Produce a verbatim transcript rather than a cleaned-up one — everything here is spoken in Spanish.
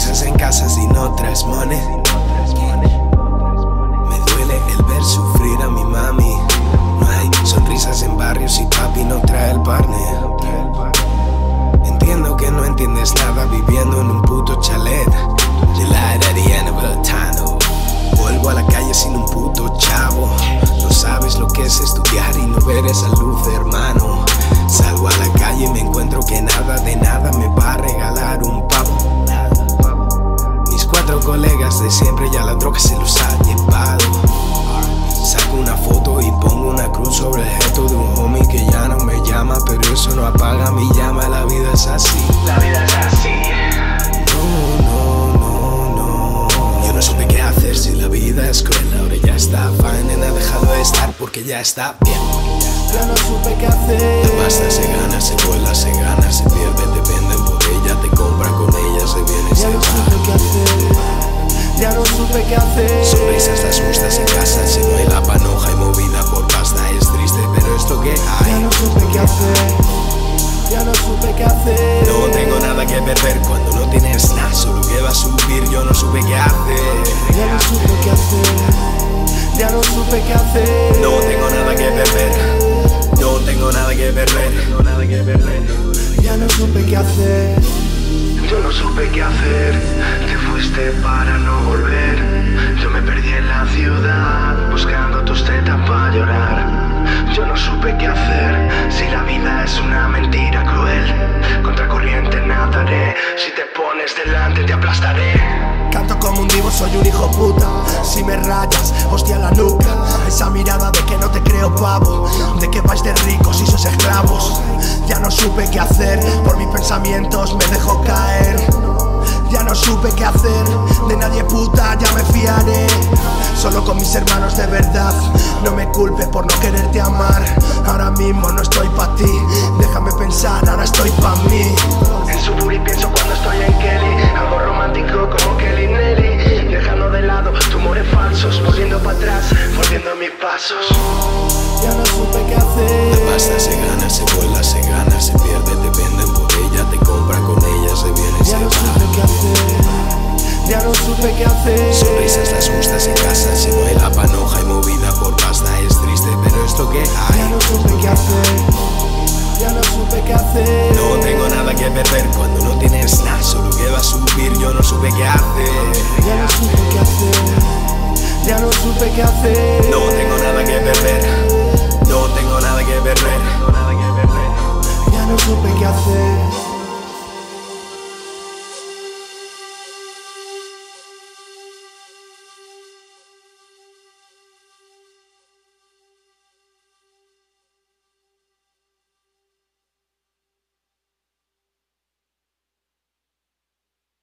Sonrisas en casa si no traes money. Me duele el ver sufrir a mi mami. No hay sonrisas en barrios si papi no trae el partner. Entiendo que no entiendes nada viviendo en un puto chalet. The light at the end of the tunnel. Vuelvo a la calle sin un puto chavo. No sabes lo que es estudiar y no ver esa luz, hermano. Salgo a la calle y me encuentro que nada de nada me va a regalar un pavo. Mis cuatro colegas de siempre ya la droga se los ha llevado. Saco una foto y pongo una cruz sobre el jeto de un homie que ya no me llama, pero eso no apaga mi llama. La vida es así. La vida es así. No, no, no, no. Yo no supe qué hacer si la vida es cruel. Ahora ya está fine, ha dejado de estar porque ya está bien. Ya no supe qué hacer. De pasta se gana, se vuela, se gana, se pierde, te venden por ella, te compran con ella, se viene y se Ya no supe qué hacer. Ya no supe qué hacer. Sonrisas las justas en casa, si no hay la panoja y movida por pasta es triste, pero esto que hay. Ya no supe qué hacer. Ya no supe qué hacer. No tengo nada que perder cuando no tienes nada, solo que va a subir, yo no supe qué hacer. Ya no supe qué hacer. Ya no supe qué hacer. No tengo nada que perder. No tengo nada que perder. No nada que perder. Ya no supe qué hacer. Yo no supe qué hacer, te fuiste para no volver. Yo me perdí en la ciudad, buscando tus tetas para llorar. Yo no supe qué hacer, si la vida es una mentira cruel. Contra corriente nadaré, si te pones delante te aplastaré. Canto como un divo, soy un hijo puta. Si me rayas, hostia la nuca. Esa mirada de que no te creo pavo, de que vais de ricos y sois esclavos. Ya no supe qué hacer, por mis pensamientos me dejo caer. Ya no supe qué hacer, de nadie puta ya me fiaré. Solo con mis hermanos de verdad, no me culpes por no quererte amar. Ahora mismo no estoy pa' ti, déjame pensar, ahora estoy pa' mí. En su booty pienso cuando estoy en Kelly, algo romántico como Kelly Nelly. Dejando de lado tumores falsos, volviendo para atrás, volviendo mis pasos. Ya no supe qué hacer. De pasta se gana, se vuela, se gana, se pierde, te venden por ella, te compran con ella, se viene y se Ya no supe qué va. hacer. Ya no supe qué hacer. Sonrisas las justas en casa, si no hay la panoja y movida por pasta es triste, pero esto que Ya hay. no supe qué hacer. Ya no supe qué hacer. No tengo nada que perder cuando no tienes nada, solo que va a subir, yo no supe qué hacer. Ya no supe qué hacer. Ya no supe qué hacer. No tengo nada que perder.